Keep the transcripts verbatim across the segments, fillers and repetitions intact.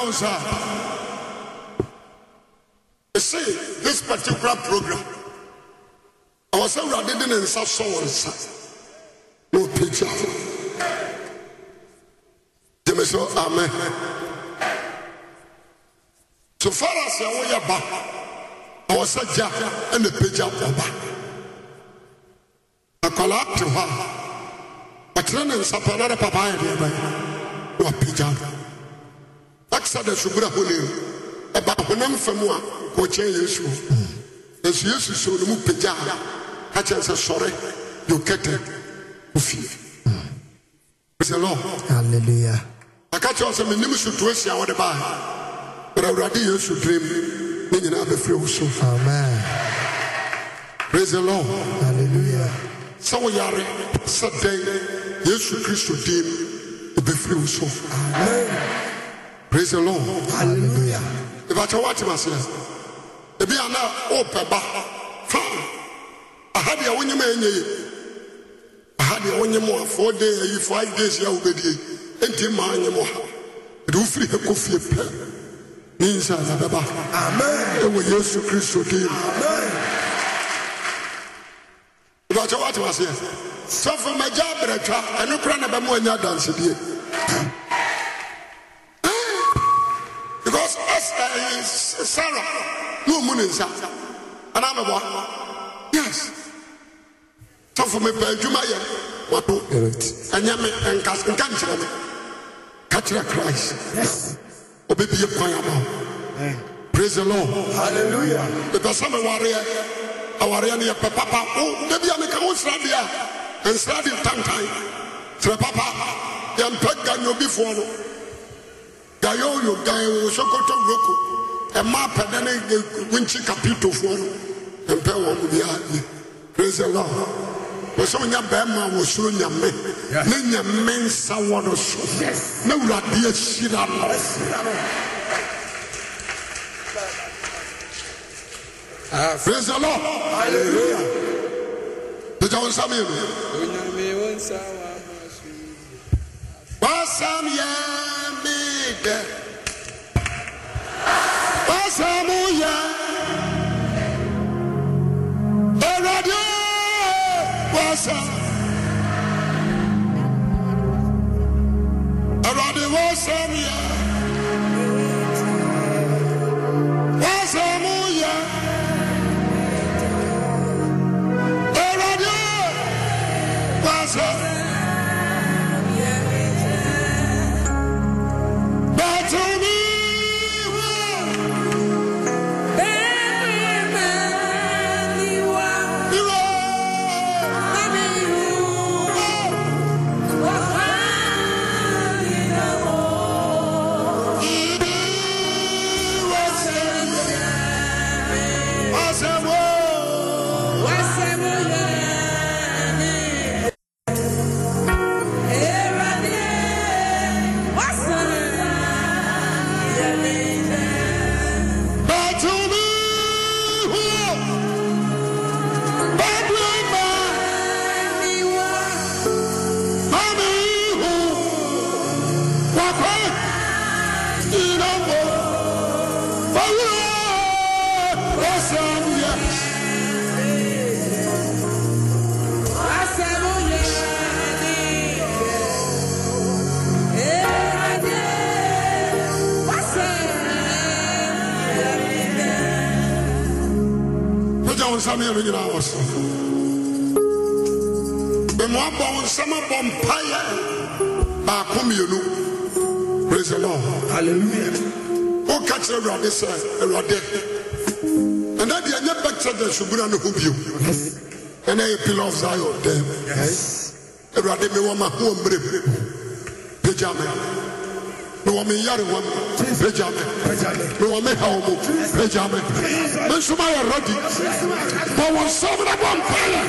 sir. You see, this particular program, I was already in such songs. No picture. So, amen. So far as I was back, I was a jack and a picture of back. I collapsed to her. But then in Sapanada Papa, no picture. Exodus Subra Hulu, about when I'm from one, which is you. As you used to show the move picture, I just said, sorry, you get it. Praise the Lord. Hallelujah. I catch you some new situation. What about? But I already used to dream. Meaning I be free also. Amen. Praise the Lord. Hallelujah. So we are Saturday. Jesus Christ to dream. Be free also. Amen. Praise the Lord. Hallelujah. If I tell what you must say, if you are now open back, I had the only man. I had the only more four days, five days. You will be. Enti maanye mo ha do free ekofi pe ni nsa na baba amen ewo Yesu Kristo dim amen ba cha what was here so for my job retwa eno kra na ba mo anya dance die because as uh, Sarah no mo nsa ana me bo yes so for me pa djuma ye wato anya me enkas nkan chira me catch Christ. Yes. Obey your choir. Praise the Lord. Hallelujah. The person warrior, a warrior near Papa. Oh, maybe I make a own stradia and study time time. So Papa, young Peggan will be for Gayo, you Gayo, Sokoto Roku, a map and then a Winchi Capito for and Pewa will be. Praise the Lord. Sonya Bema was soon your men. Nina Mensa was no Radia Shira. Praise the Lord. Hallelujah. The John Samuel. Wasam Yamid Wasamuya Radio. Wasa Aradi Wasamia Wasamuya Aradi Wasa Batumi Samuel in our house. The more born summer bonfire. Praise the Lord. Hallelujah. Oh, catch the rod, this rod. And then the other back to the Subura no Hubio. And a pillar of Zion them. Yes. A rod me want my home brave. Pajama. No one may yard one. Pajama. No one may have Pajama. Mensumaya Roddy. But one summer of bonfire.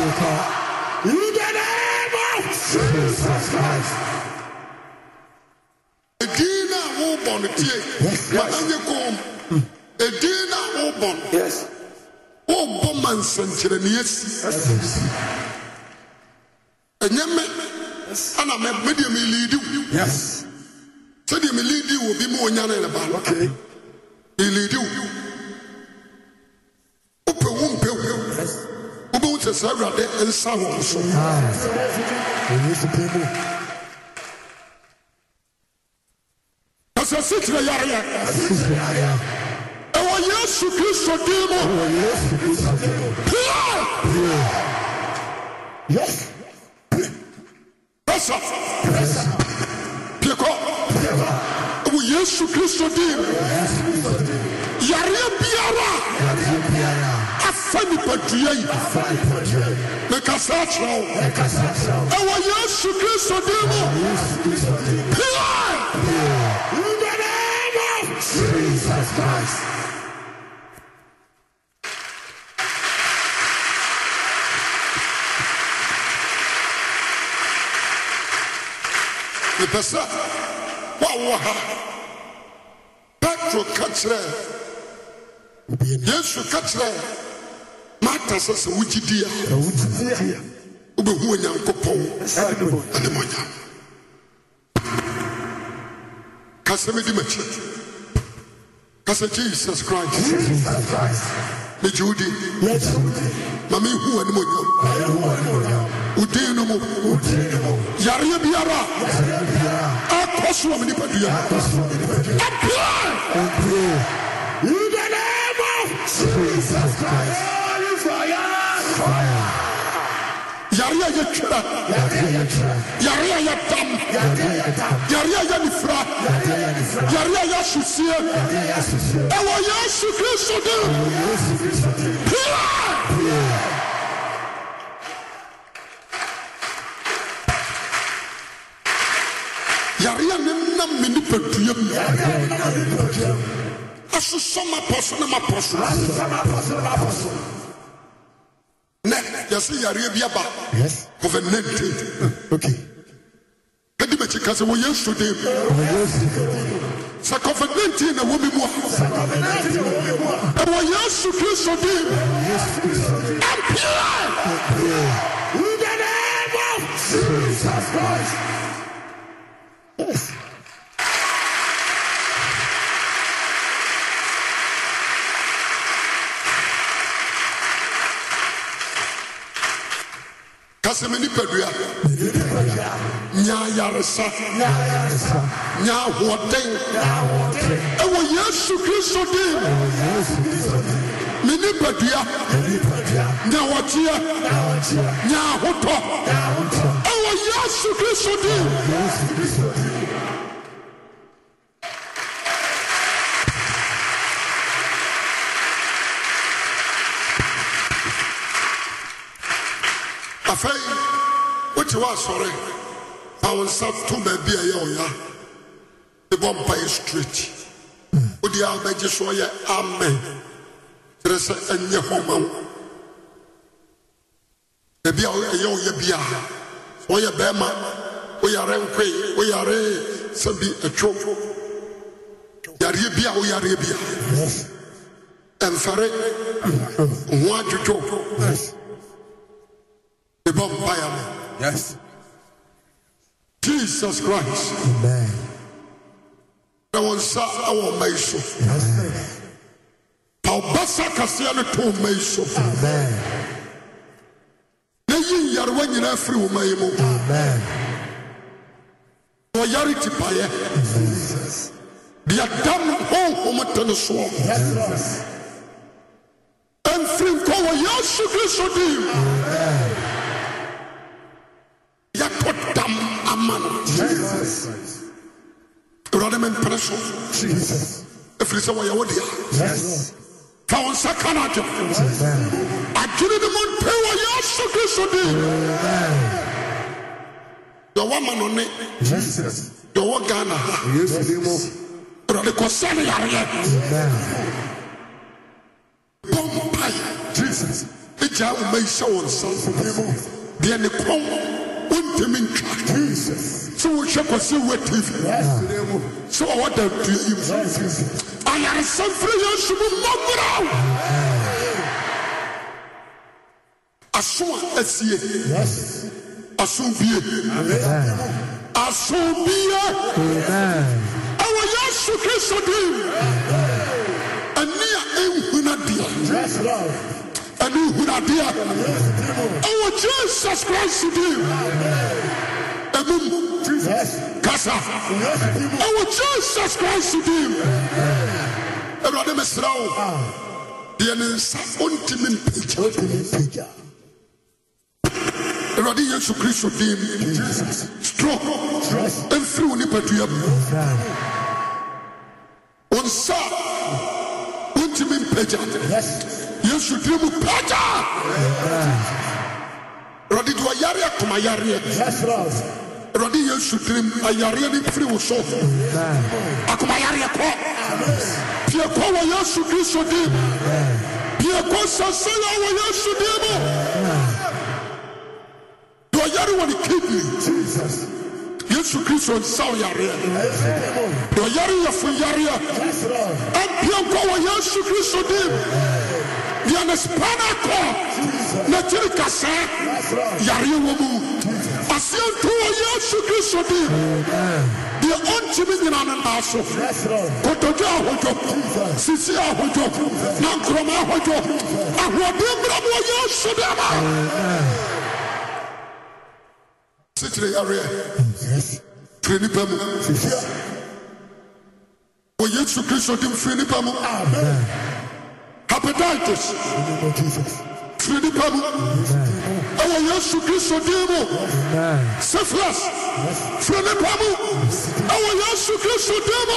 In the name of Jesus Christ. Edina wobon tie. Anye kom. Edina wobon. Yes. Wobon man senchire ne yesi. Enyeme. Ana me media me lead you. Yes. So the me lead you will be more nyana na ba. Okay. He lead you. Open womb pe. Yes. Open womb se Saturday and Sawo so. Ah. We used to people. As a citra yaya. Ewa Yesu Kristo demo. Ewa Yesu Kristo demo. Yes. Press up. Press up. Pieko. Ewa Yesu Kristo demo. Yare biara. Yare biara. Afani patriye. Afani patriye. Mekasa chao. Mekasa chao. Ewa Yesu Kristo demo. Yesu Kristo demo. In the name of Jesus Christ. The person, wow, Petro Katre, yes, you Katre, Martha says, which dear, Ubu Yankopo, and the Moya Casamedimachi, Casa Jesus Christ, Jesus Christ, the Judy, Mammy, who and Moya, Udinamo, Yaria Biara, Apostle of Nipadia, apply in the name of Jesus Christ. Fire. Yaria Yatra, Yaria Yatam, Yaria Yanifra, Yaria Yasusia, Ewa Yasu Christo. Yaria Nina Minipatuyam, as a summer person, my person. Yes, Arabia, yes, covenanted. Okay. Can you make it as we used to do? So, covenanting a woman more. And we used to do so deep. And pure. In the name of Jesus Christ. Yes. Kasemeni pedua nya yaresa nya hoden ewo Yesu Kristo din mini pedua nya wotia nya hoto ewo Yesu Kristo din afei what you are sorry I will start to be a yoya the vampire street with the albeji soya amen there is a new home the bia yoya bia soya bema we are renkwe we are sabi a choko yare bia we are bia and fare one choko the vampire. Yes. Jesus Christ. Amen. I want to our measure. Amen. Paubasa Cassiano to measure. Amen. Nayin Yarwan in every woman. Amen. Royalty Paya. Jesus. The Adam home home to the swamp. Yes. And free cover Yasu Christo. Amen. Yakotam Aman. Jesus. Rodman Presso. Jesus. If it's a way, yes. Found Sakanaja. I give it the moon power. Yasu Christo. The woman on it. Jesus. The Wagana. Yes. The Kosani area. Jesus. It's Pagya umay shawon sa dia ne kon untimi ntwa so wo hwe kwase wo T V so what the you I am suffering Yesu mu mabra aso asie yes aso bie amen aso bie amen awo Yesu Kristo dim ania enhuna dia yes Lord ani huna dia awo Jesus Christ dim amen Jesus kasa awo Jesus Christ dim Erade mesrao dia ne sa ontimi picture Erade Yesu Kristo dim strong every one patuya on sa ontimi picture Yesu dim picture Erade do yare akoma yare yes Lord Erade Yesu dim ayare ni free wo so akoma yare ko Pia kwa wa Yesu Kristo dim Pia kwa sasa wa Yesu dim Do yare woni kidney Jesus Yesu Kristo saw yare Do yare ya fu yare and pia kwa wa Yesu Kristo dim Ya na spana ko na tiri kasa yare wo mu Asianto wa Yesu Kristo dim The ultimate na na so kotoja hojo sisi hojo na kroma hojo ahode brabo Yesu dema Sitire area yes treni pamu o Yesu Kristo dim treni pamu amen hepatitis treni pamu o Yesu Kristo dim syphilis treni pamu o Yesu Kristo dim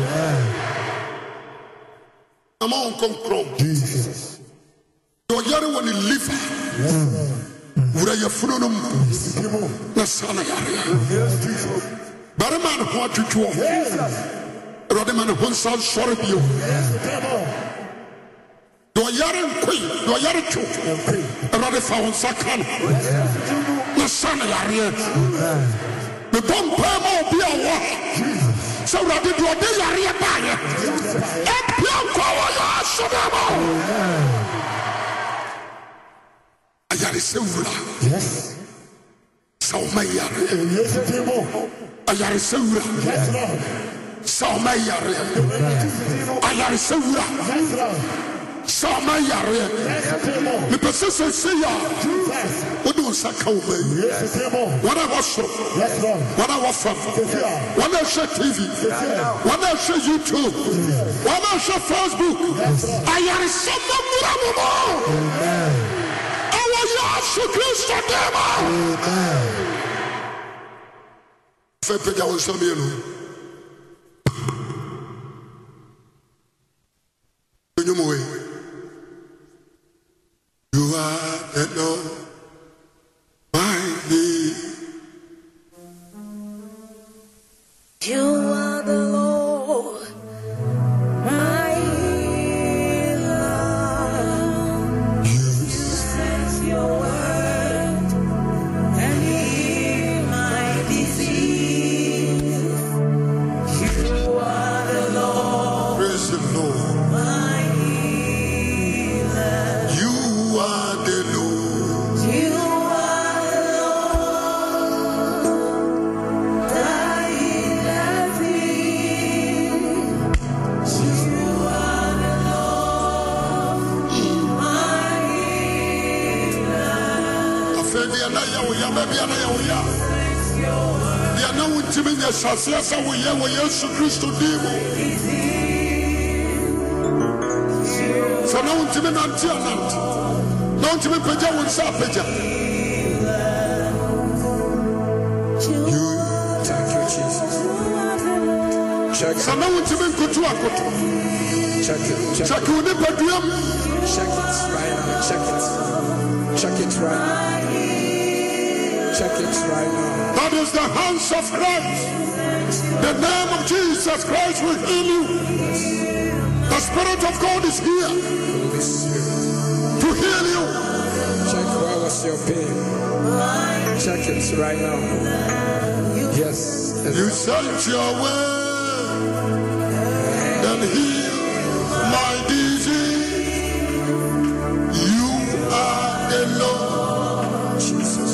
ama on konkrom Jesus do yare woni liver wura ya funo na sana yare bare man ho atwetwo rode man ho san sore bio do yare nkoi do yare two rode fa on sakan na sana yare me bompa mo bi awo so rode do de yare ba ye e pia ko wa ya so da mo ayare se wura yes so my yare yes demo ayare se wura yes Lord so my yare ayare se wura yes Lord so my yare yes demo me pese se se ya what do saka o be yes demo what I was yes Lord what I was from what I share T V what I share YouTube what I share Facebook ayare se wura mo amen Yesu Kristo dema amen fe peja won sabe no nyumo we you are the Lord my need you are the Lord my healer you sent your word Sasa we ye we Yesu Kristo dimo so na untime na ntia nanti na untime peja won sa peja you thank you Jesus check so na untime nkutu akoto check it check it ne paduam check it right now check it check it right now check it right now that is the hands of Christ. The name of Jesus Christ will heal you. The Spirit of God is here to heal you. pain. Check it right now. Yes. You sent your word and healed my disease. You are the Lord. Jesus.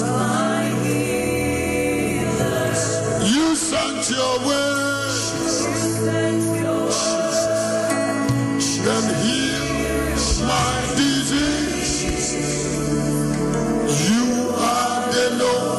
You sent your word and healed my disease. You are the Lord.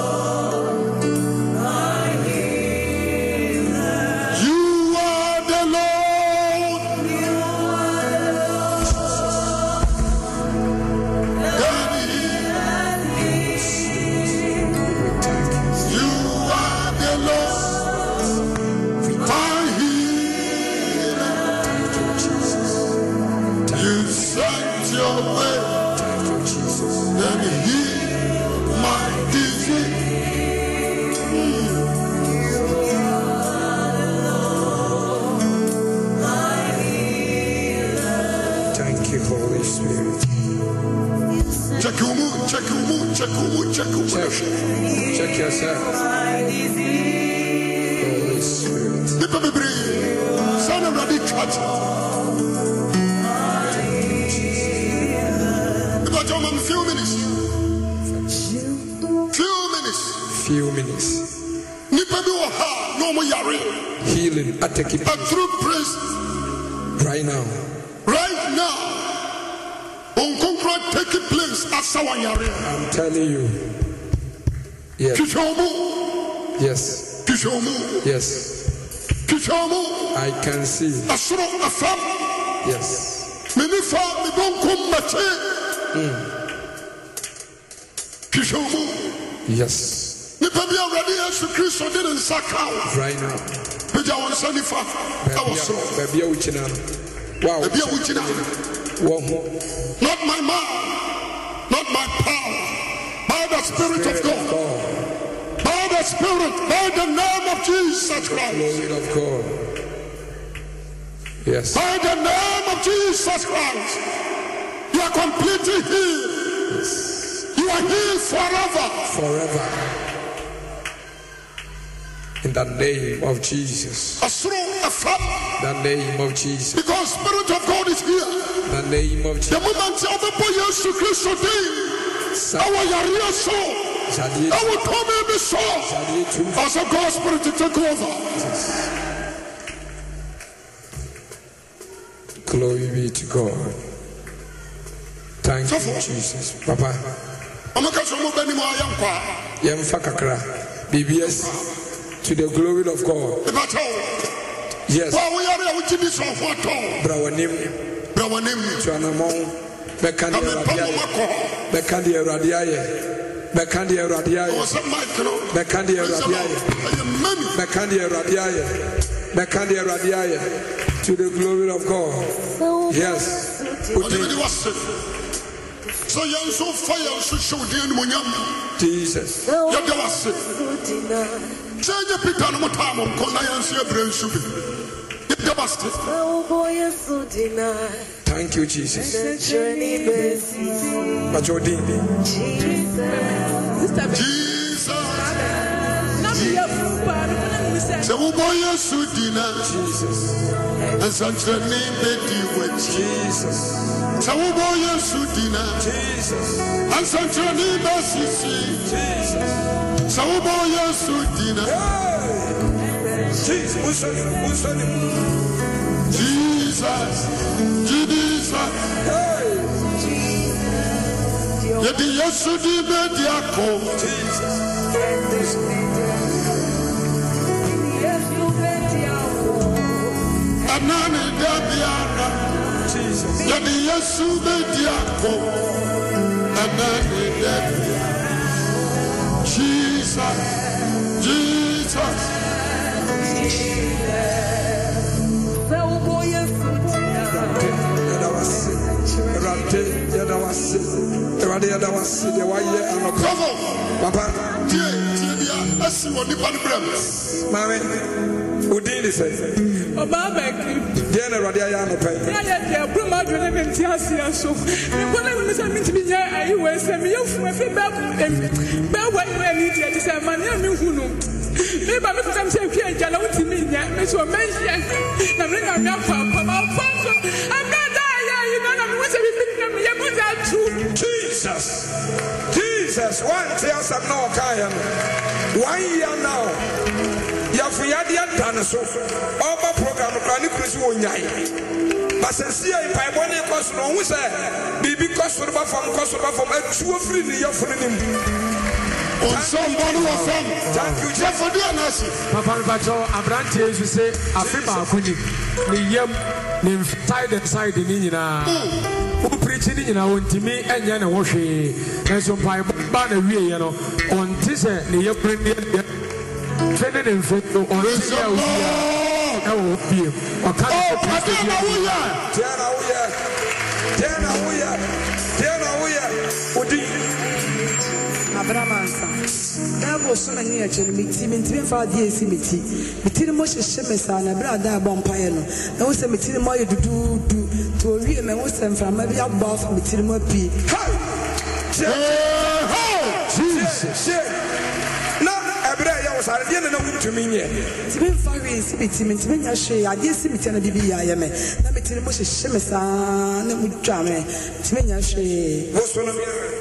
Check your mood, check your mood, check your mood, check your mood. Check, check yourself. Holy Spirit. People be brave. Son of the church. About your mom, few minutes. Few minutes. Few minutes. Nipa bi wo ha, no mo yare. Healing, attacking. A true praise. Right now. Right now. Taking place as our yare. I'm telling you. Yes. Kishomu. Yes. Kishomu. Yes. Kishomu. I can see. Asuro afam. Yes. Minifa mi bon kumbache. Kishomu. Yes. Nipa bi already Yesu Kristo didn't sakao. Right now. Peja won sanifa. Awosoro. Baby uchina. Wow. Baby uchina. Not my mind, not my power, by the Spirit, Spirit of God. God, by the Spirit, by the name of Jesus Christ. Glory of God. Yes. By the name of Jesus Christ, you are completely healed. Yes. You are healed forever. Forever. In the name of Jesus. The name of Jesus. Because Spirit of God is here. The name of Jesus. The moment of the boy Yesu Kristo did, our Yaria soul, our Tommy soul, as a God Spirit to take over. Glory be to God. Thank you, Jesus. Papa. I'm not going to move anymore. B B S. To the glory of God. Yes. Brawanim. Brawanim. Chuanamon. Bekandi Radiaye. Bekandi Radiaye. Bekandi Radiaye. Bekandi Radiaye. Bekandi Radiaye. Bekandi Radiaye. To the glory of God. Yes. So young so fire so show the munyam. Jesus. Change Peter no time on Colayansi brain soup. Thank you, Jesus. Jesus. So boy Sudina. Jesus. And such a name that you were Jesus. So boy Sudina. Jesus. And such a name as Jesus. So boy Sudina. Jesus. Jesus. Jesus. Yedi Yesu di mediako. Jesus. Anani dabiara. Jesus. Yedi Yesu mediako. Anani dabiara. Jesus. Jesus. Papa, Mami, who did it? Obama, Diana Radia, no pay. I had a broom out with him in Tiasia, so you want to be I was a me from a feedback. But what I need to say, my name is Hunu. Maybe I become saying, Jallow to me, Miss Mention. I'm not going to I'm not dying, you know, I'm what's everything. Jesus. Jesus. One tells them no Kayan. One year now. Yafuyadia Danaso. All my program, Chronicles Wonyai. But since here, if I want to cost no, we say, be because of from Kosovo from a true free, you're free. Somebody was from. Thank you, Jeff, for doing us. Papa Bacho, Abrante, you say, Afriba Kuni, the yam, the side and side in India. Who preaching in our own to me and Yana Washi, and some pipe banner, you know, on Tissa, the year training in foot or Tissa. Oh, That was so many meeting, meeting for the A C meeting. Meeting Moshe Shemesan, a brother Bompire. I was a meeting more to do to a real man was sent from maybe a bath meeting more pee. Jesus. No, Abra was I didn't know to me yet. It's been five years meeting, meeting, I say, I didn't see meeting a B B I M. Let me tell you Moshe Shemesan, and would jam me. Timmy, I say, what's one of you?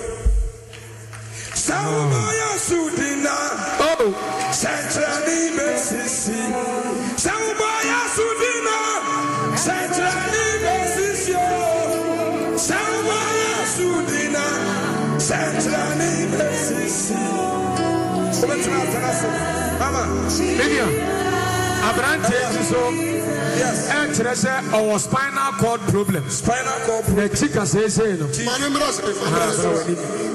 Samaya Sudina, oh, Centrali Messisi. Samaya Sudina, Centrali Messisi. Samaya Sudina, Centrali Messisi. Mama, Lydia, Abrante, so yes, and Teresa, our spinal cord problem. Spinal cord problem. The chica says, My name is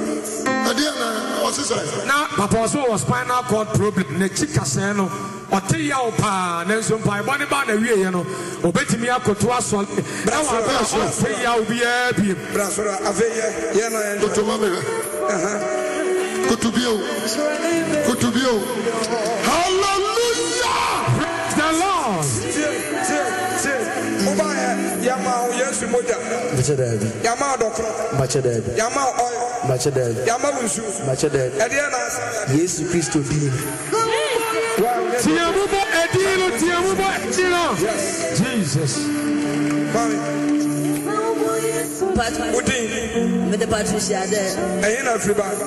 now, Papa was spinal cord problem. The chica seno, or Tia Pa, Nelson Pai, one about a year, you know, or Betty Mia Cotua Sol. Now I say, I'll be happy. Brasura, Avea, Yana, and to Mamma. Good to be you. Good to be you. Hallelujah! Praise the Lord. Yama, yes, Moja. Yama, doctor. Yama, oil. Yama, Machaded. Yes, Christ to be. Tiamubo Edino, Tiamubo Edino. Jesus. With the Patricia there. I ain't everybody.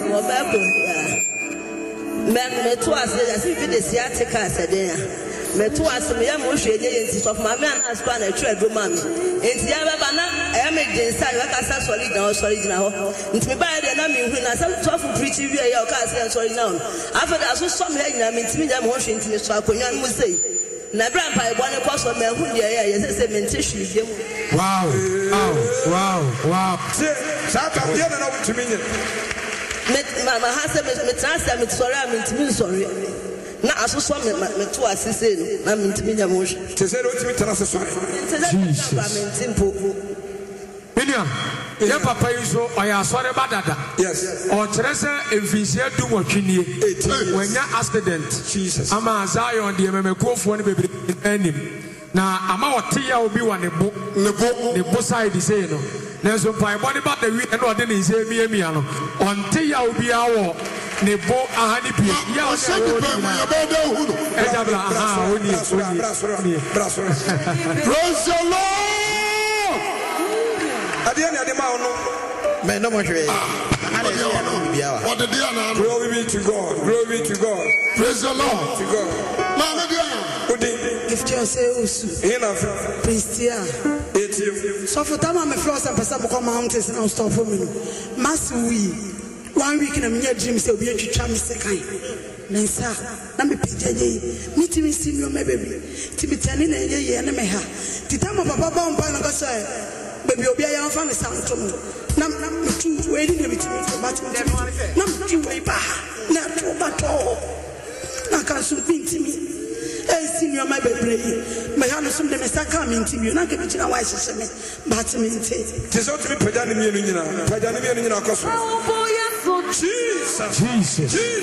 Men, to us, as if it is Yatica said there. Metu asem ya mo hwe ye nti so ma me an askwa na twa do ma me nti ya baba na e me din sai wa ka sa solid na solid na ho nti me ba de na me hu na some twelve preach we ya o ka say solid na after that so some he nyina me nti me ja mo hwe nti me so akonya no sei na bra mpa e bo ne koso me hu de ya ye se me nti hwe de mu. Wow, wow, wow, wow. Sa ta ye na wo timi nye me ma ha se me transfer me sorry am nti me sorry na asoso me me to asese no na me ntimi nya mo hwe te se no timi tana se so Jesus Miniam ya papa yi so oya asore badada yes o kire se emfisia du wotwenie wanya accident Jesus ama Zion de memekuofo ne bebre anim na ama wote ya obi wa ne bo ne bo ne bo side say no na so pai body ba the wi e no de ne nse mi emia no onte ya obi awo ne bo ahani pie ya o se be ya be de hu no e jabla aha oni oni praise the Lord adie ne ade ma ono me no mo hwe what the dear now glory be to God glory to God praise the Lord to God mama dear if you say usu ina Christian etium so for time me flow some person come mountains now stop for me mass we one week na me dream say obi atwitwa me sekan na nsa na me pijaje miti me senior me baby tibitani na ye ye na me ha titama papa ba mpa na ka say baby obi ya mfa ne santom na na metu we ni me timi but na metu we ba na to ba to na ka so pintimi eh senior my baby me ha no some de me saka me ntimi na ka bi na wa hye me but me nte ti so timi paja ne mienu nyina paja ne mienu nyina akoso Jesus Jesus Jesus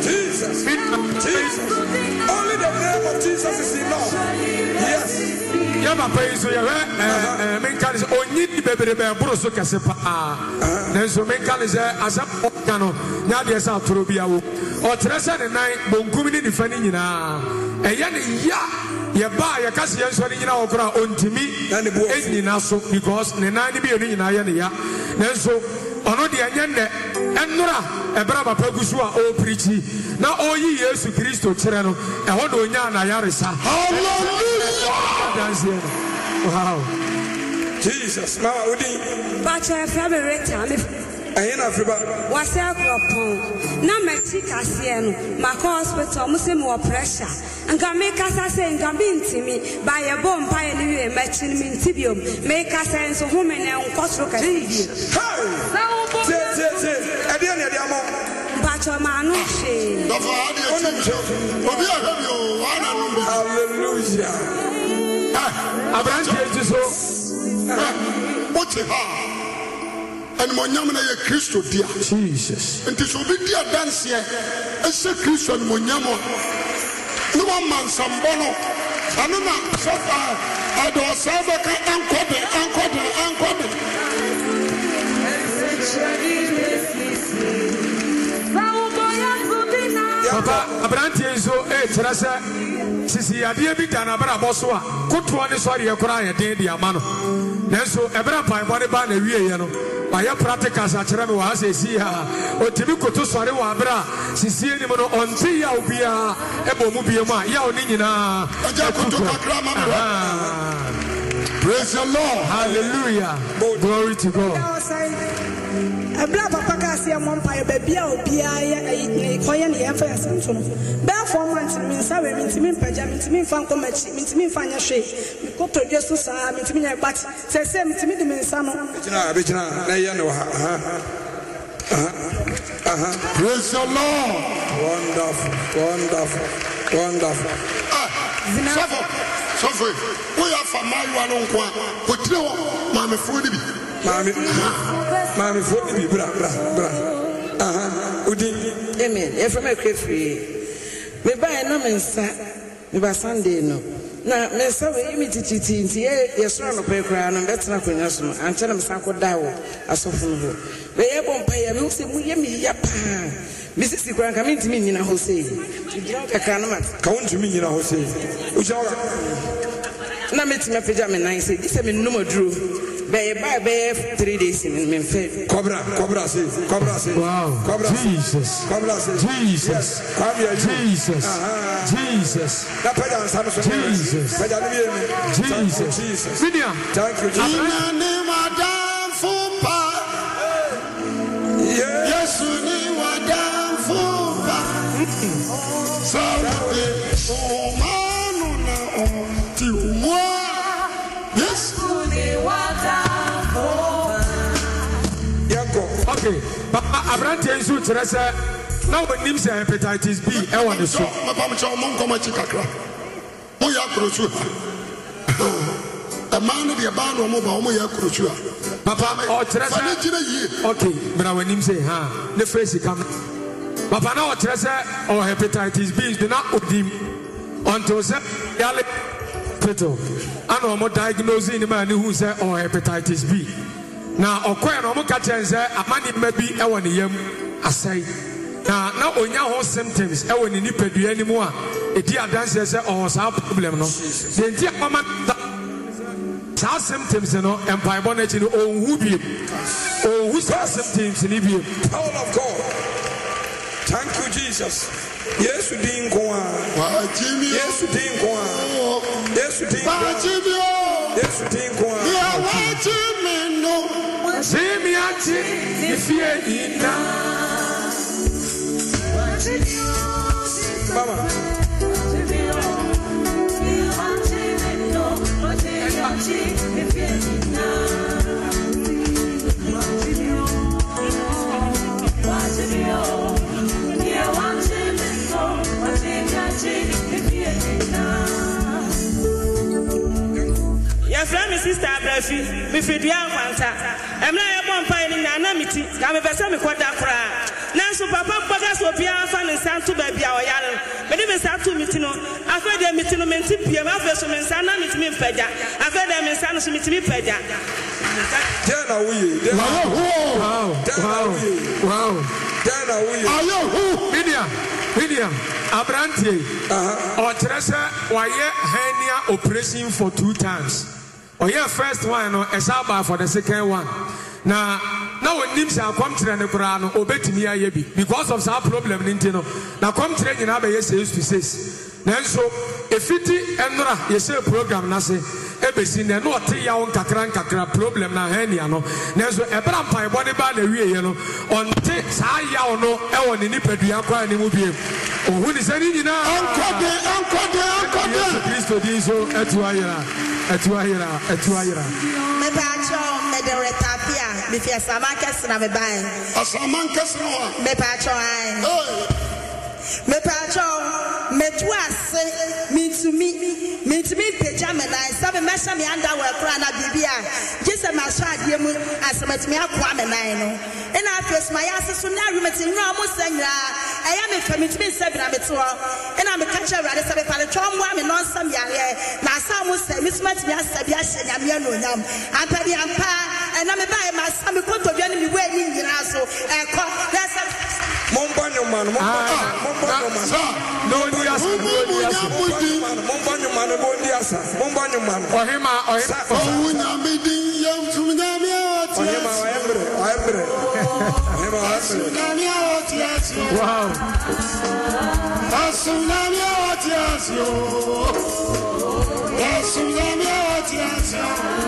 Jesus Jesus only the name of Jesus is enough yes ya papa yi so ya eh menka se onyi di bebere be boro so kase pa na so menka se asam ka no nya de sa toro bia wo o trese ne nan bonkum ni nifa ni nyina eye ne ya ye ba ye kase ye so ni nyina wo kora ontimi enyina so because ne nan ni bi ni nyina ye ne ya na so ono de anya ne enura ebra papa gusu a o preachi na oyi Yesu Kristo kire no e ho do nya na yaresa. Hallelujah. Wow. Jesus, ma odi Bacha favorite time. ayena friba Wase akropon na mechi kase no maka hospital mo se mo pressure nka me kasa se nka bi ntimi ba ye bom pa ye ni we mechi ni ntibiom me kasa enso ho me ne nkosro ka bi hey se se se ade ne ade amo bacha ma no she do for ade ti obi a bi o ana no bi hallelujah Abraham Jesus so what ha and monyam na ye Kristo dia Jesus enti so bi dia dance e se Kristo and monyam no one man sambono anu na so far ado save ka ankode ankode ankode Papa Abraham Jesus so e trese sisi ade bi da na bra boso a koto ne so ye kora ye den dia ma no nanso ebra pai body ba na wie ye no aya practicals a kire me wa se si ha otimi koto sore wa bra sisi ni mo no onti ya obia e bo mu bie mu a ya oni nyina aja koto kakra ma me praise the Lord hallelujah glory to God Abla papa ka se mo mpa ye babia obia ye koye ne ye fa yasanto no be for month mi nsa we mi ntimi mpaja mi ntimi mfa nko machi mi ntimi mfa nya hwe mi koto Yesu sa mi ntimi nya bat se se mi ntimi de mi nsa no bejina bejina na ye ne wa ha aha praise the Lord wonderful wonderful wonderful sofo sofo we are for my one on kwa otire wo ma me fo ni bi Mami, mami, for me, bra, bra, bra. Aha, udi. Amen. If I'm a free, me buy no mensa, me buy Sunday no. Na mensa we imi titi titi yes no pe kra no betra kwanya so anche na mensa ko dawo asofo no. We ye bom pa ya me se mu ye me ya pa. Me sisi kra nka me ntimi nyina ho sei. Ka kra no mat. Ka won ntimi nyina ho sei. Uja na me tima peja me nan say this me no moduro be buy be three days in me fe cobra cobra say cobra say wow cobra Jesus cobra say Jesus Jesus Jesus na peja nsa no so Jesus peja no be me Jesus Jesus Vidia thank you Jesus ina ni madam fumpa Yesu ni madam fumpa sabe o manu na o ti umwa Yesu ni madam fumpa yako okay Papa Abraham Jesus kire se na wonim se hepatitis B e won so papa mo chawo mo nkoma chikakra mo ya krochu a man de ba no mo ba mo ya krochu Papa o kire se okay bra wonim se ha ne face come Papa na o kire se o hepatitis B do not odim until se yale peto ana mo diagnose ni ma ni hu se o hepatitis B na okoye no mo ka chen se amani ma bi e won yam asai na na onya ho symptoms e won ni padua ni mu a edi adanse se o sa problem no de nti mama sa symptoms no empire bo na chi no onhu bi onhu sa symptoms ni bi power of God thank you Jesus Yesu din ko a wa jimi Yesu din ko a Yesu din ko wa jimi Yesu din ko a ya wa jimi no Simi ati ifie ina mama your friend sister Abrafi me fidua kwanta emna ye bon pa ni na na miti na me pese me koda kra nanso papa baga so bia fa ne santo ba bia o yare me de me santo mitino afa de mitino menti pia ma fa so me sana mitimi mpaja afa de me sana so mitimi mpaja Dana wuye wow wow wow Dana wuye ayo hu William William Abrantie or Teresa waye hernia operation for two times. Or yeah, first one no esaba for the second one. Now now when names are come to the Quran obetimi ayebi because of some problem nintino. Now come to the have yes face to face. Then so if it enra yes program na say ebesi na no te ya on kakra kakra problem na hernia no. Then so ebra mpa body ba na wie ye no on te sa ya no e won ni nipadua kwa ni mu biem. Ohun ni sani nyina ankode ankode ankode Kristo di so etu ayira etu ayira etu ayira me pa cho me de retapia me fi asama kese na me ban asama kese no me pa cho ai me pa cho me tu ase me to me me to me peja me na sa me mesha me anda we kra na bibia jese ma so ade mu asemat me akwa me nan no ina afes ma ya ase so na rumeti nwa mo sanyra eya me fa me to me se bra me to ina me ka che wrade se be pa le twa mo me non sam yare na sa mo se me smat me asa bia hye nyame no nyam apadi ampa ena me ba ma sa me konto bia ni me we ni nyina so e ko lesa Mombanyo man, mombanyo man. no ni asa no ni asa Mombanyo man, bondiasa. Mombanyo man. ohima ohima owunya midin yam tumnya mi oti Ohima oembre, oembre. Ohima oembre. tumnya oti asio wow asumnya oti asio asumnya oti asio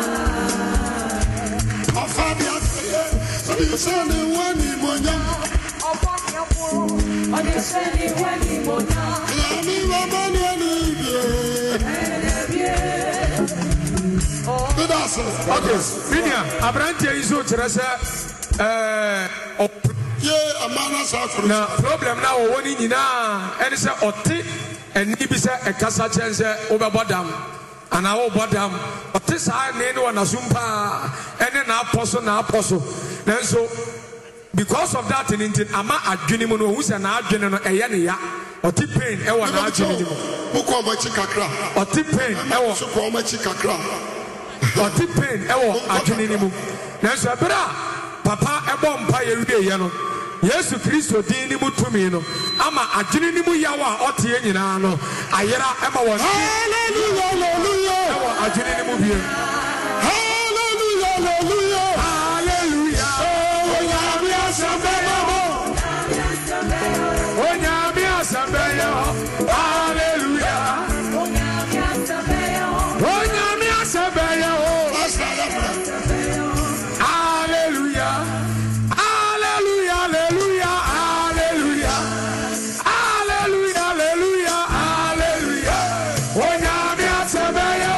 afabia se sani wani monya Lami mama ni okay William Abrantie iso Teresa eh ye amana sa na problem na wo woni nyina ene se ote eni bi se ekasa chense obebodam ana wo bodam ote sa ne ne wona sumpa ene na aposo na aposo nanso because of that in ama adwene mu no hu se na adwene no eye ne ya ote pain e wo na adwene ni mu buko ma chikakra ote pain e wo so ko ma chikakra ote pain e wo adwene ni mu nanso ebra papa e bo mpa ye wie ye no Yesu Kristo din ni mutumi no ama adwene ni mu yawa ote nyina no ayera e ma wo hallelujah hallelujah e wo adwene ni mu bie hallelujah hallelujah hallelujah onyame asambeyo onyame asambeyo hallelujah onyame asambeyo hallelujah hallelujah hallelujah hallelujah hallelujah hallelujah hallelujah onyame asambeyo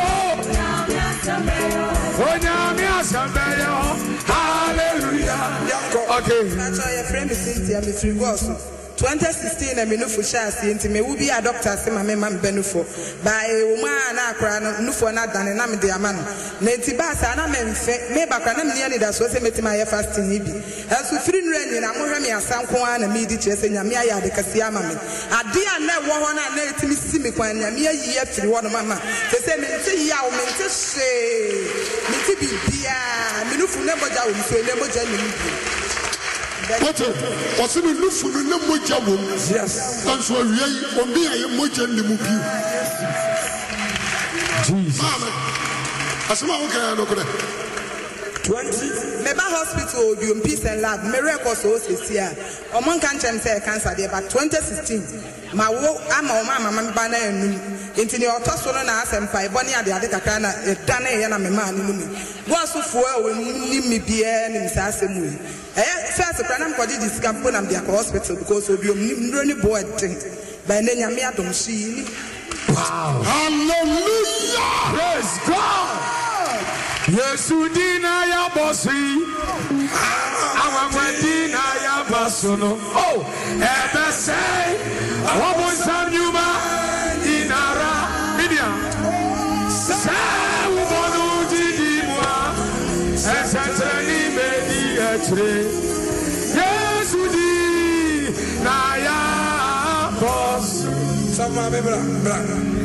onyame asambeyo hallelujah okay na cho your friend Cynthia me three go so twenty sixteen na me no fo sha ase nti me wo bi a doctor se ma me ma be no fo ba e wo ma na akra no no fo na dane na me de ama no na nti ba sa na me mfe me ba kra na me ne da so se metima ye fasting ni bi aso firi nura ni na mo hwe me asanko a na me di kire se nyame aye ade kase ama me ade a na wo ho na na etimi si me kwan nyame ayi ya firi wo no mama se se me nti yi a wo me nti hwe me ti bi bia me no fu ne boja wo mfe ne boja ni mi what was in the food in the moja wom Yes. that's why we are on the moja ni mu bi Jesus amen asema wo kan no kore twenty. Meba hospital odium peace and love me record so sesia omon kan chem say cancer dey but twenty sixteen ma wo ama o mama me ba na enum enti ne otoso no na asem fa eboni ade ade kakra na da na ye na me ma anu mi wo asofo e wo ni mi bia ni msa asem wi eh first kra na m kodi dis camp na me hospital because odium ni ndro ni boy tin ba na nyame adom shi ni wow hallelujah praise God Yesu dina ya bosi Awa dina ya basono oh ebe say Wabo samyuma inara media Say ubonu didimwa Esetreni medi etre Yesu di Naya boss. Some of bra bra.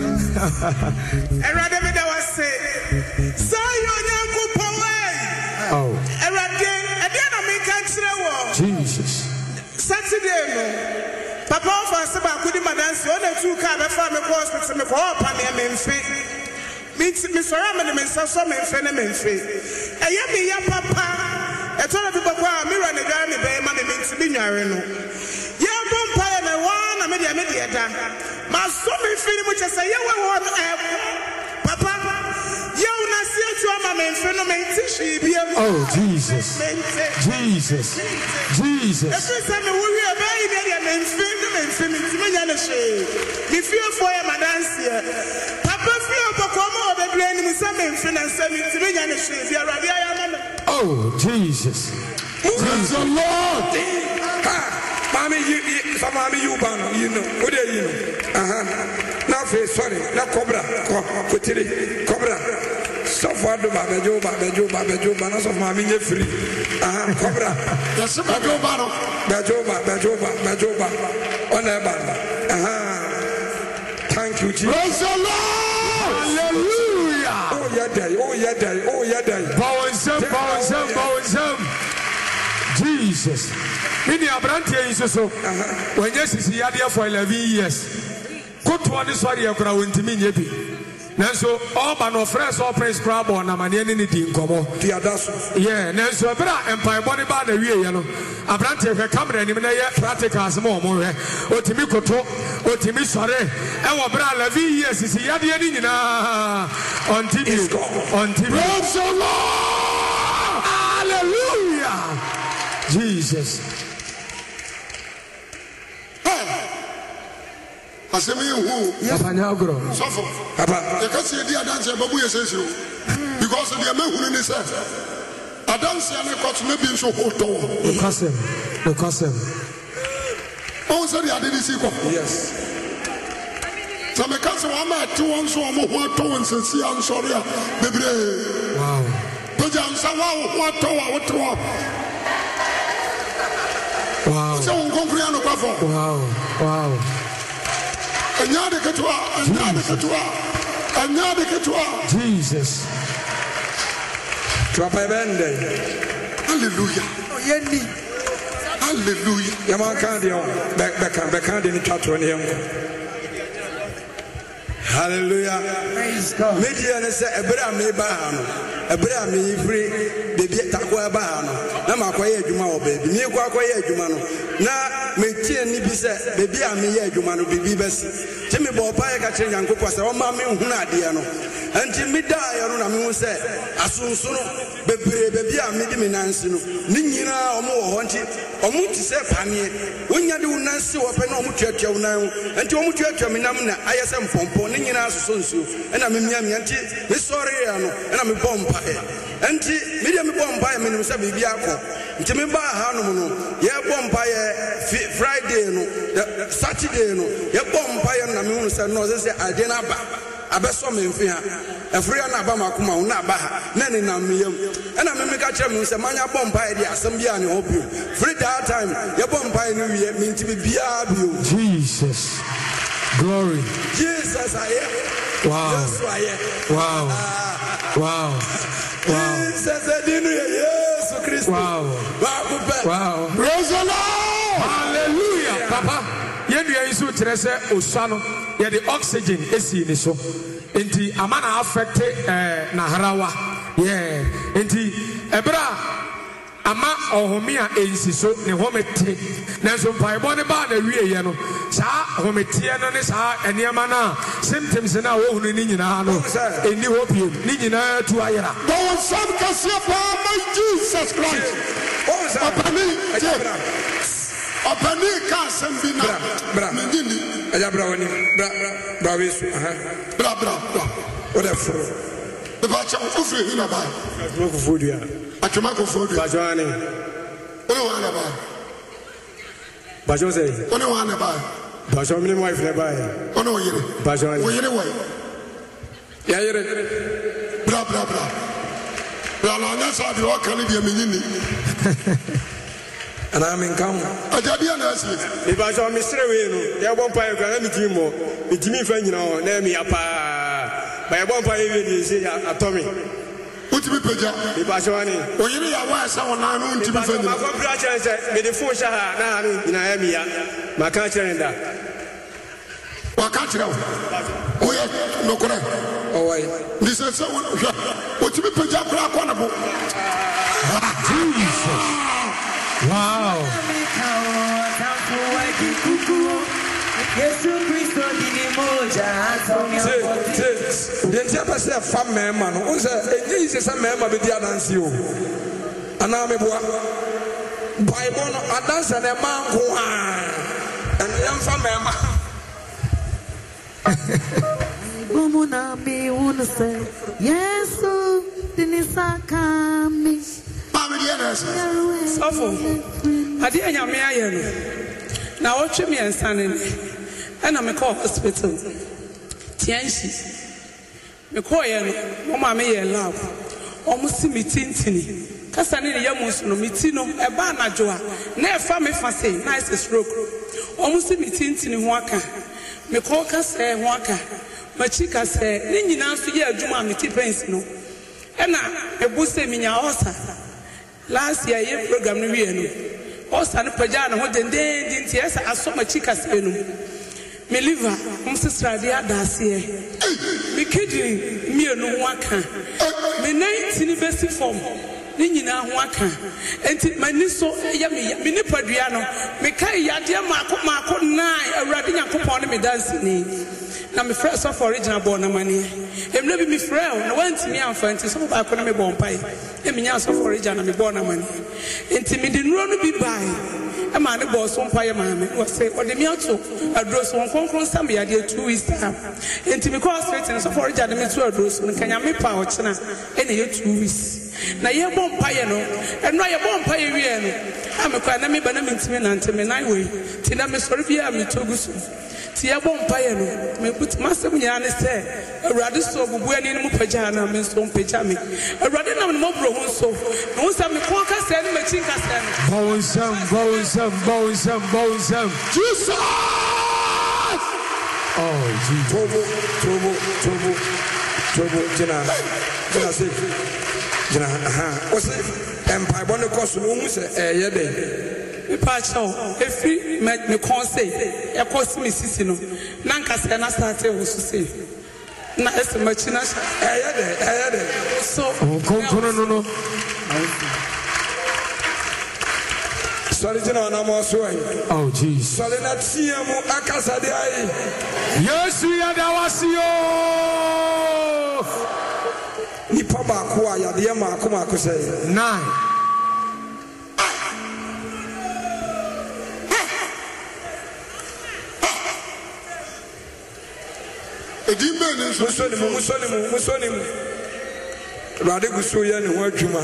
Erade me da wase. Say you nyanku power. Oh. Erade, ade na me kan kire wo. Jesus. Saturday no. Papa of us ba kudi madansi o na tu ka be fa me ko hospital me ko pa me me mfe. Me me sora me me so so me mfe na me mfe. Eye me ya papa. E to na bi papa me ra ne dwa me be ma me me nti bi nware no. Ye bompa ye na wa na me dia me dia da. Ma so me feel mu chese ye we wo papa ye una si etu ama me mfe no me nti hwi bi am. Oh Jesus. Jesus. Jesus. Every time we worry about it, me mfe no me mfe me nti me nya na hwe. Me feel for ye madansi ye. Papa feel boko mo obebre ni mu se me mfe na se me nti me nya na hwe. Bi arade aya ma. Oh Jesus. Praise the Lord. Ha. Mommy, you, some mommy, you ban, you know, what do you know? Uh huh. Now, face, sorry, now, cobra, put it, cobra. So far, the babajo, babajo, babajo, banas of mommy, you're free. Uh huh, cobra. Yes, bajo, bano. Bajo, bajo, bajo, on a ban. Uh huh. Thank you, Jesus. Praise the Lord. Hallelujah. Oh, yeah, day, oh, yeah, day, oh, yeah, day. Bow and some, bow and some, bow and some. Jesus. Mini abrantie yi so when you see yade for eleven years koto ne sorry akura wontimi nye bi nanso oba no fresh or prince crab on amane ne di nkomo diadaso yeah nanso bra empire body ba na wie ye no abrantie hwe camera ni na ye practicals mo mo hwe otimi koto otimi sorry e wo bra eleven years see yade ni nyina on T V on T V. Praise the Lord. Hallelujah. Jesus. Asemi hu. Papa Nyagro. Suffer. Papa. You can see the dance babu yesesio. Because the me hu ni say. Adanse ane kwat me bi nso hoto. Okasem. Okasem. Oh, say the adini si ko. Yes. So me kan se wa ma ti won so mo ho to won sensi an sori a bebre. Wow. Peja nsa wa ho to wa wo to. Wow. So on concrete no kwa fo. Wow. Wow. Anya de ketwa, anya de ketwa. Anya de ketwa. Jesus. Trapa bende. Hallelujah. Oh, yeni. Hallelujah. Yama kan de back back back kan de ni twatro ne yam. Hallelujah. Praise God. Media ne se ebra me ba ha no. Ebra me free baby takwa ba ha no. Na makoye adwuma wo baby. Me kwa akoye adwuma no. Na me tie ni bi se baby a me ye adwuma no bibi besi. Ti me bo pa ye ka kire Nyankopɔ se o ma me hu na ade no. Anti me da ya no na me hu se asonso no bebre baby a me di me nansi no. Ni nyina o mo wo ho nti o mo ti se panie. Wonya de wo nansi wo pe na o mo tuatua wo nan. Anti o mo tuatua me nam na aye se mpompo ni nyina asoso nsuo. Ena me mia me anti me sorry ya no. Ena me bompa e. Anti me dia me bompa e me nim se bibi akọ. Nti me ba ha no no. Ye bompa ye Friday no, Saturday no. Ye bompa ye na me hu se no se ade na ba. Abeso me mfi ha. Efre na ba makoma wo na ba ha. Na ni na me yam. Ena me me ka kire me se manya bompa ye di asem bia ne hobio. Free that time ye bompa ye no wie me nti bia bio. Jesus. Glory. Jesus aye. Wow. Yes aye. Wow. Wow. Wow. Jesus adinu Yesu Kristo. Wow. Wow. Praise the Lord. Hallelujah. Papa, yendu ya isu tirese osano ya the oxygen esi ni so. Enti amana affect eh na harawa. Yeah. Enti ebra ama ohome a ensi so ne homete nanso mpaebɔ ne ba na wie ye no saa homete no ne saa eniema na symptoms na wo hunu ni nyina no eni ho piem ni nyina tu ayera Go on some kasia pa my Jesus Christ. Opani Opani ka sembi na Bra. medini Aja bra woni. Bra bra bra wesu. Aha. bra bra bra. O de fro. The bacha ofre hina ba. Mo ko fodia. Atuma ko fodu. Bajwani. Ono wa na ba. Bajo say. Ono wa na ba. Bajo mi mo wife na ba. Ono yire. Bajwani. Wo yire wo. Ya yire. Bra bra bra. Bra la nya sa de o kan bi amenyini. And I'm in count. I tell you, if I saw Mister Wayne, there won't buy a grand team more. It's me, friend, you know, name me up. By a one buy a Tommy. Put me, Peja. If I saw any, or you know, someone I know to be friendly. My congratulations, may the four Shaha now in Miami, my country and that. What country? Oh, yeah, no correct. Oh, wait. This is someone. What to be Peja? Jesus. Wow. The entire say fam man, who say it is a man with the dance you. And I'm a boy. Bible, a dance and a man who and a young fam man. Woman, be one say, yes, so Dinisakami. Suffer. I didn't have me iron. Now, watch me and standing. And I'm a call hospital. Tianshi. Me call you, Mamma may allow. Almost me tintini. Cassani Yamus no mitino, a banana joa. Never family fancy, nice stroke. Almost me tintini waka. Me call Cassa waka. My chica said, Nina, for year, Juma, me tipens no. And I, a booster minya osa. Last year, ye program no. Osa no pajana, what then didn't yes, I saw my chicas eno. Me liver, Missus Radia Dacier. Me kidding, me no waka. Me nineteen best form. Nina waka. And my niso, yammy, mini padriano. Me kai yadia marco marco nine, a rabbit upon me dancing. Now me fresh off original born money. Em never me frail, no one to me and fancy some of our economy born pie. Em yas of original me born money. Intimidating run to be by. A man boss one pie mammy was say, or the miato, a dress one concrete some idea two weeks time. Intimi cross straight of original me to a dress when can you make power china any two weeks. Now you're born pie no, and now you're born pie. I'm a kind of me, but I'm intimate and I way. Tina me sorry be a me to go soon. Tia bon payano, me put master Yana say, a radiso when in Mupajana means don't pejami. A radina no more so. No some conquer send me chinka send. Bowen some, bowen some, bowen some, bowen some. Jesus! Oh, Jesus. Tobo, Tobo, Tobo, Tobo, Jena. Jena say, Jena, aha. What's it? Empire Bonne Cost, no, say, eh, yeah, me patch out every me me say e cost me sisi no na nkase na start e wo so say na ese machina eh ya de eh ya de so konkono no no sorry jina na mo so oh Jesus sorry na tia mu akasa de ai Yesu ya da wasio ni pa ba ko ya de ma ko ma ko say nine Musoni musoni musoni Rade gusu ya ni ho adwuma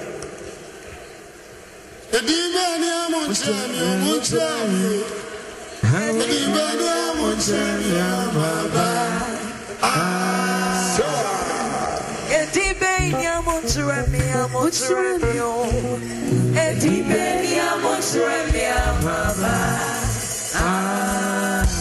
Edimani amonchani amonchani Edimani amonchani amaba Ah Edimani amonchani amonchani Edimani amonchani amaba Ah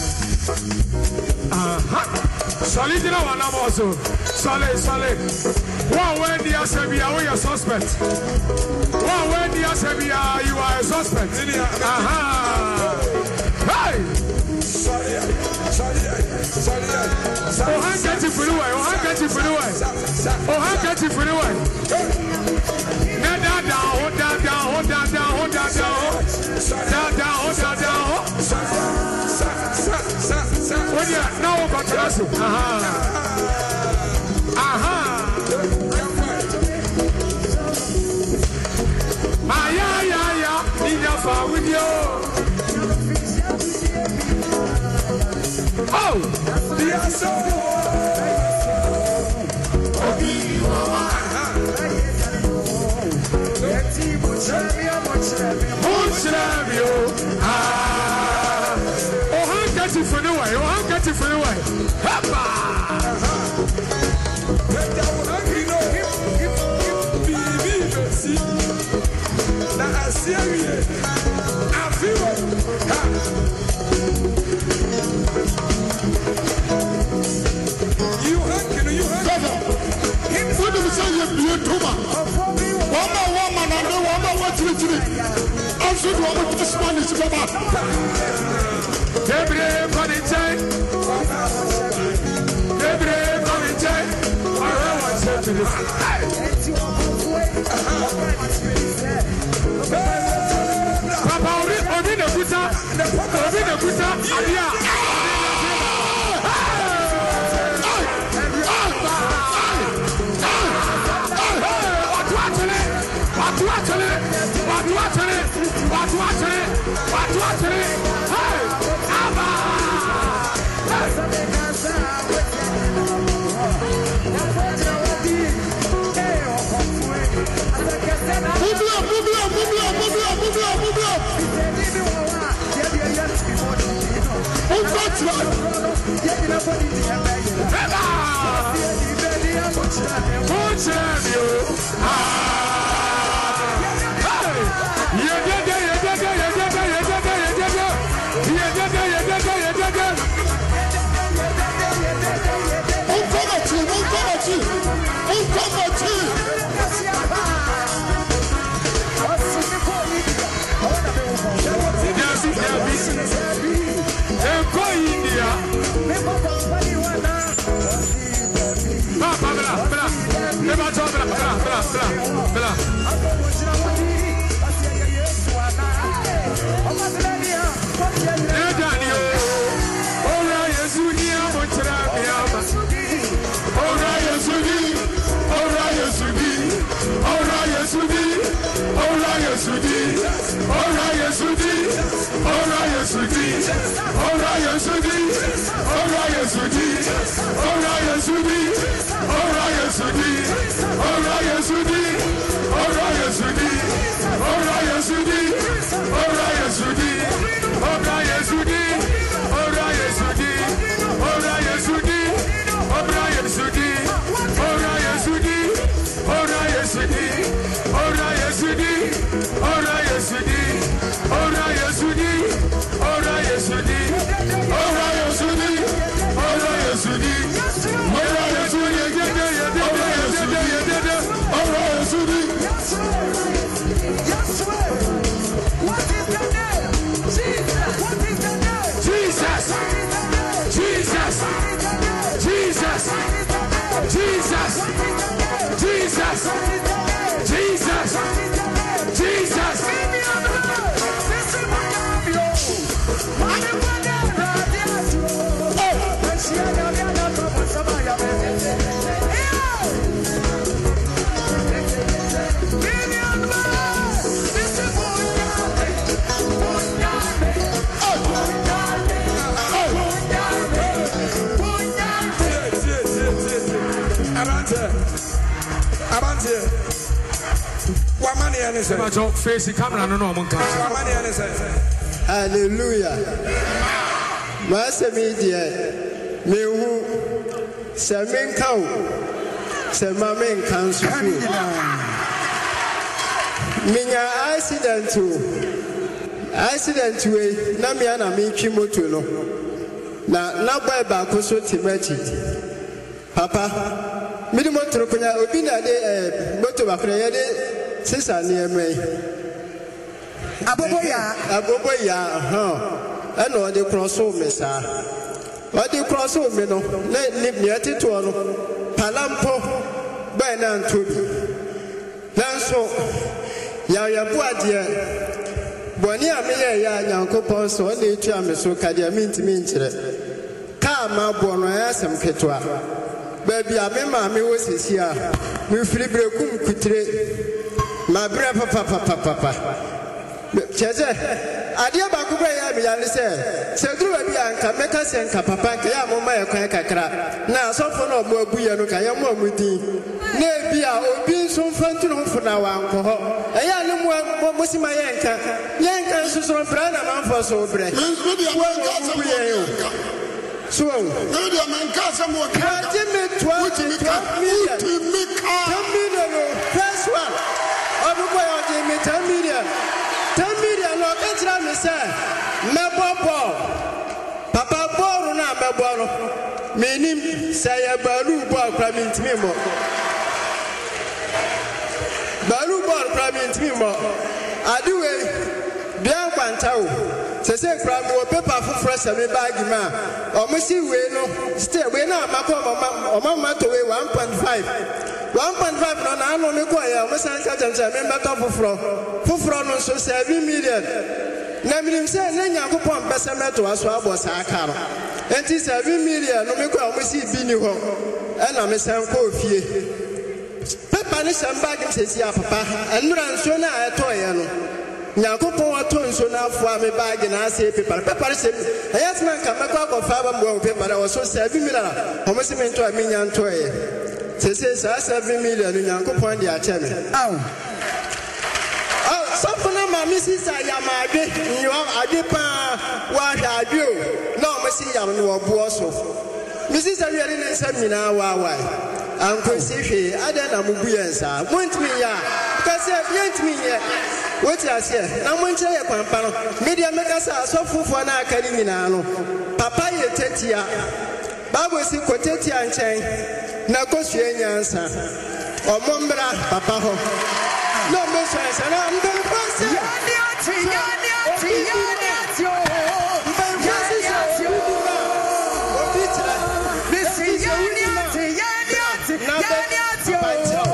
Aha Solid na wana mozo. Solid, solid. One when the Asabia, we are suspect. One when the Asabia, you are a suspect. Aha. Hey. Sorry, sorry, sorry. Oh, handkerchief for the way. Oh, handkerchief for the way. Oh, handkerchief for the way. Down, down, down, hold down, down, hold down, down, hold down, down, down, down, hold down, down. When you now got to us, aha, aha, ah, yeah, yeah, yeah, in your far with you. Oh, yes, so. Ah, oh, handkerchief for the way, oh, handkerchief for the way. Hoppa! Face camera no no hallelujah. Master media me who seven cow seven men can so minya accident to accident we na me na me twi moto no na na boy ba ko so timati papa me di moto ko nya obi na de moto ba kra ye de Sisa ni eme aboboya aboboya ha e no de cross o me sa o de cross o me no na ni ni atito no palampo ba na ntobi nanso ya ya buade boni ameye ya nyankopon so na etu ameso kade amintimi nkire ka ma bo no ya sem ketwa ba bia me ma me wo sisi a me firi brekum kutire ma bra papa papa papa cheze adia ba ku ba ya mi ya ni se se duru ba bia nka meka se nka papa nka ya mo ma ye kwan kakra na asofo na omo abuye no ka ye mo amudi na bia obi nso mfantu no fo na wa nko ho e ya ni mo mo sima ye nka ye nka susu bra na man fo so bre me dia mo nka se mo nka so me dia mo nka se mo nka ka ti me twenty million ti me ka ten million first one obi boy o di me ten million ten million no ka tira me say mebo ball papa ball na mebo no menim say ya balu ball kra me ntimi mo balu ball kra me ntimi mo aduwe bia kwanta o se se kra me paper fu fresh me bag ma o mo si we no stay we na makọ o mama to we one point five one point five no na no me ko ya o mo san ka jamcha me mbeto fufuro fufuro no so seven million na minim se na Nyankopon bese meto aso abo sa aka no enti seven million no me ko o mo si bi ni ho e na me san ko ofie paper ni san bag se si papa enura nso na ayeto ye no Nyankopon wato nso na afo me bag na ase paper paper se ayat man ka makwa ko fa ba mbo paper wa so seven million o mo si me nto me nya nto ye se se sa seven million Nyankopon di a che me aw aw so funa ma mi si sa ya ma ade nyo ade pa wa hwa ade o na o mo si ya no wo bo so mi si sa yere ne nsam nyina wa wa anko si hwe ade na mu bu yensa montimi ya ka se yentimi ye what you say? Na monche ye kwampa no. Media make us so fufu na akari nyina no. Papa ye tetia. Bible si ko tetia nchen. Na ko sue nyansa. Omombra papa ho. No me so say na mbe kwase. Ya ni ati ya ni ati ya ni ati o. Mbe kwase so. Obi tira. Mesi ya ni ati ya ni ati ya ni ati o.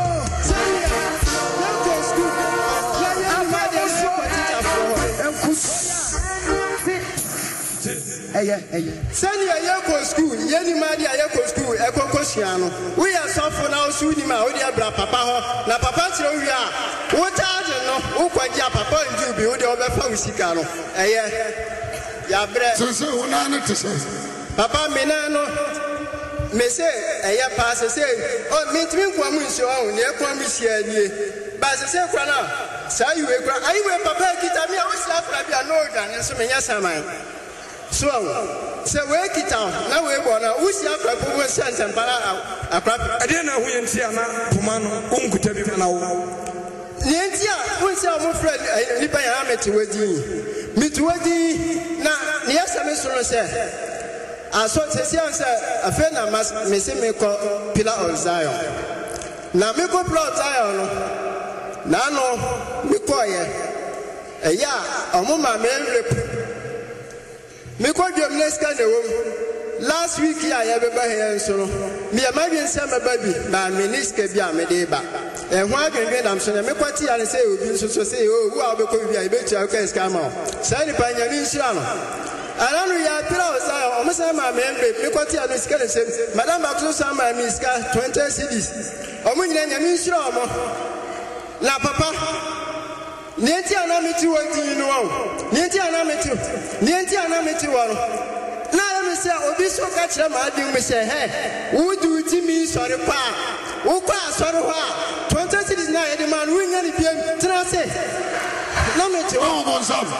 Eye eye sani ya ko school yeni madi ya ko school e kokko hia no we ya sofo na osu ni ma o di abra papa ho na papa tire wi a wo charge no wo kwaji papa nju bi wo de obefa usika no eye ya bre so so una na tese papa me na no me se eye pa se se o mi timi kwa mu nso ho ne kwa mu hia nie ba se se kwa na sa yiwe kwa ayiwe papa kita mi a wo si afra bi a no da ne so me nya saman so se we kita na we bona usi akra ko we sense para akra ade na hu yenti ana poma no onkuta bi na wo yenti a unsi a mo friend ni pa ya meti wadi meti wadi na ne yasa me so no se aso se se anse afa na mas me se me ko pillar of Zion na me ko pillar of Zion no na no me ko ye eya omo ma me rep me ko dwem neska na wom last week ya ya be ba he nso no me ya ma bi nsa ma ba bi ba me neska bi a me de ba e ho adwenwe dam so na me kwati ya ne say obi nso so say o wu a be ko bi a be tia ka ska ma sai ni pa nya ni nshira no ara no ya pira o sai o me say ma me mbe me kwati ya no ska ne say madam ba so sa ma mi ska twenty cedis o mo nyina nya ni nshira o mo la papa nienti anamiti wodi no wo nienti anamiti nienti anamiti wo na ya me se obi so ka kire ma adi me se he wo du ti mi sori pa wo kwa sori ho a twenty cedis na ye de man wo nya ni biem tra se na me ti wo bon sam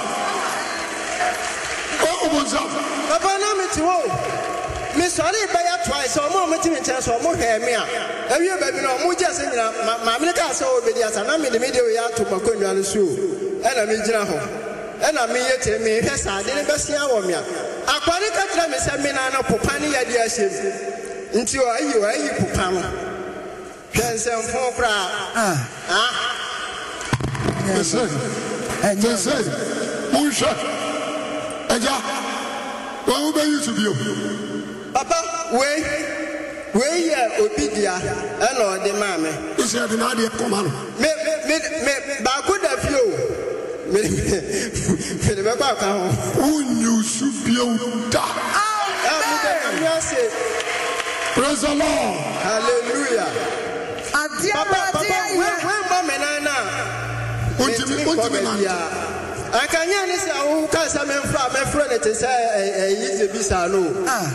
o bon sam papa na me ti wo me sorry ba ya twice o mo me ti me chen so mo hwe me a awie ba bi no mo je se nyina ma me ka se o be dia sa na me de me de o ya to makonwa no so e na me gyina ho e na me ye tire me hwe sa de ne besia wo me a akwari ka tira me se me na no popa ne ya dia hye nti o ayi o ayi popa no hwe se mfo kra ah ah ese ese mo sha eja wa wo be YouTube yo papa we we ya obi dia e na o de ma me o se de na de ko ma no me me me ba ko da fio me me me ba ka ho unyu su bio da ah say praise the Lord hallelujah adia papa we we ba me na na untimi untimi na akanya ni se o ka sa me fra me fra ne te say eh yi se bi sa no ah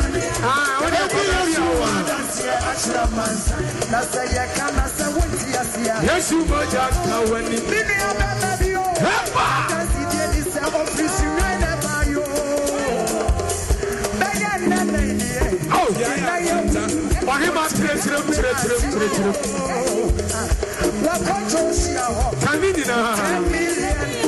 Ah, Yes, you might just know when you need oh, yeah. For him, I'm trip, trip, trip, trip, trip, trip. Come in, ten million.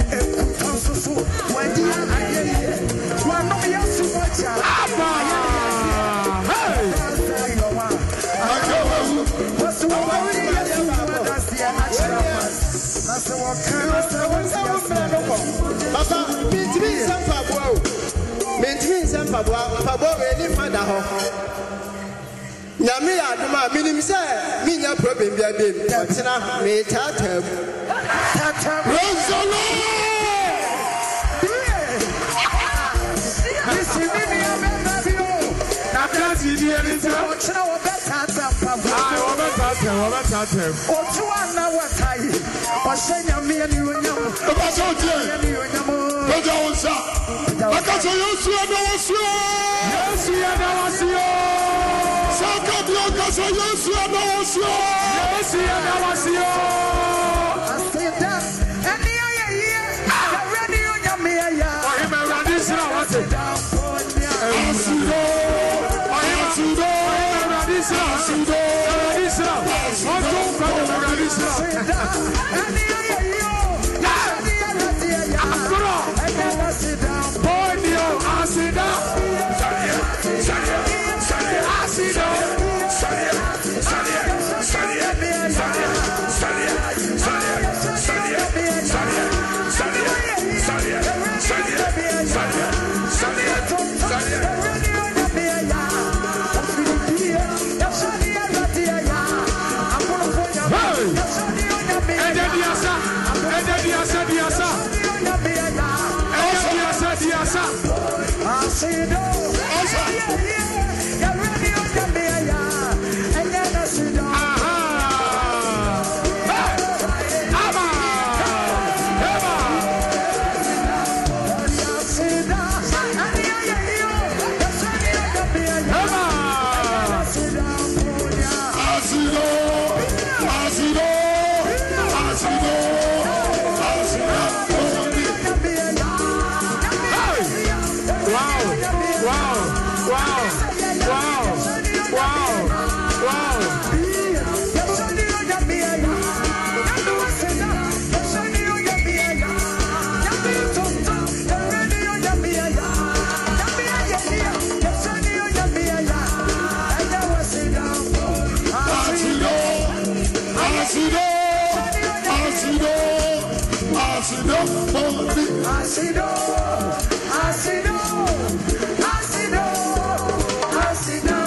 Papa, me some pabo. Me some pabo. Pabo really find a home. Nyame aduma minim say me nya problem bia bia otina me tata tata Rosolo this me me abio na kasi di elisa otina wo beta tata ah wo beta tata wo beta tata otu ana watai o se nyame ani onyam o ba so tie ani onyam o ja wonsa aka so yesu ana wosu yesu ana wosu Saka Bianca so Yesu ana wasio Yesu ana wasio Aseda eni aye ye ready onyame ya o him ready sira wate Asido o him asido ready sira asido ready sira o to kwa ready sira eni aye ye ready ready ya akoro eni asida boy dio asida salia salia Asido, Salia, Salia, Salia, Salia, Salia, Salia, Salia, Salia, Salia, Salia, Salia, Asido, Asido, Asido, Asido,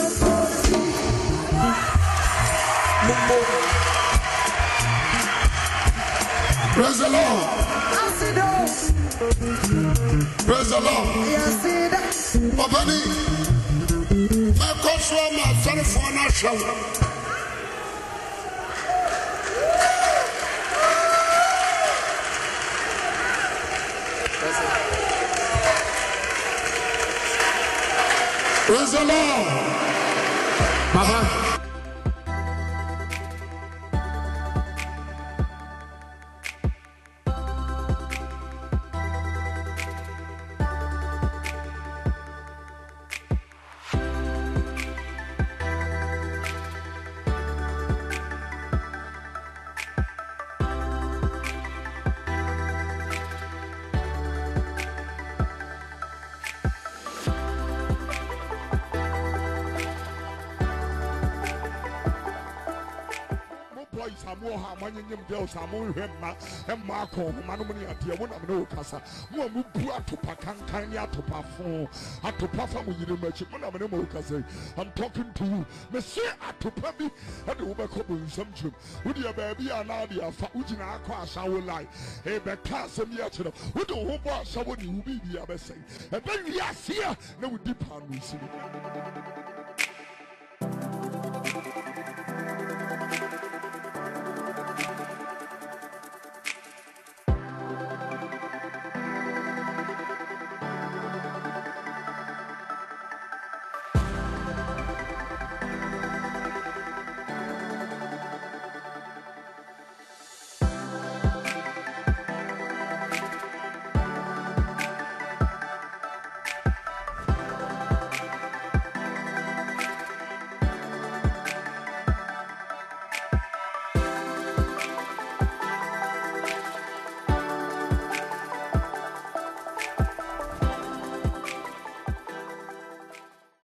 praise the Lord. Asido. Praise the Lord. Asido. Babani, my control, my son for our show. Praise the Lord. Baba. Samu Hema and Marco, Manumani at the one of no Casa, one who brought to Pacancania to Pafon, at to Paffa with the merchant, one of no Casa. I'm talking to you, Monsieur at to Pabi, and the Uber Couple in some trip. Would your baby and Nadia, Ujina Quas, I will lie, a Becas and Yachino, who don't hope someone you be the other say. And then we are here, no deep on we see.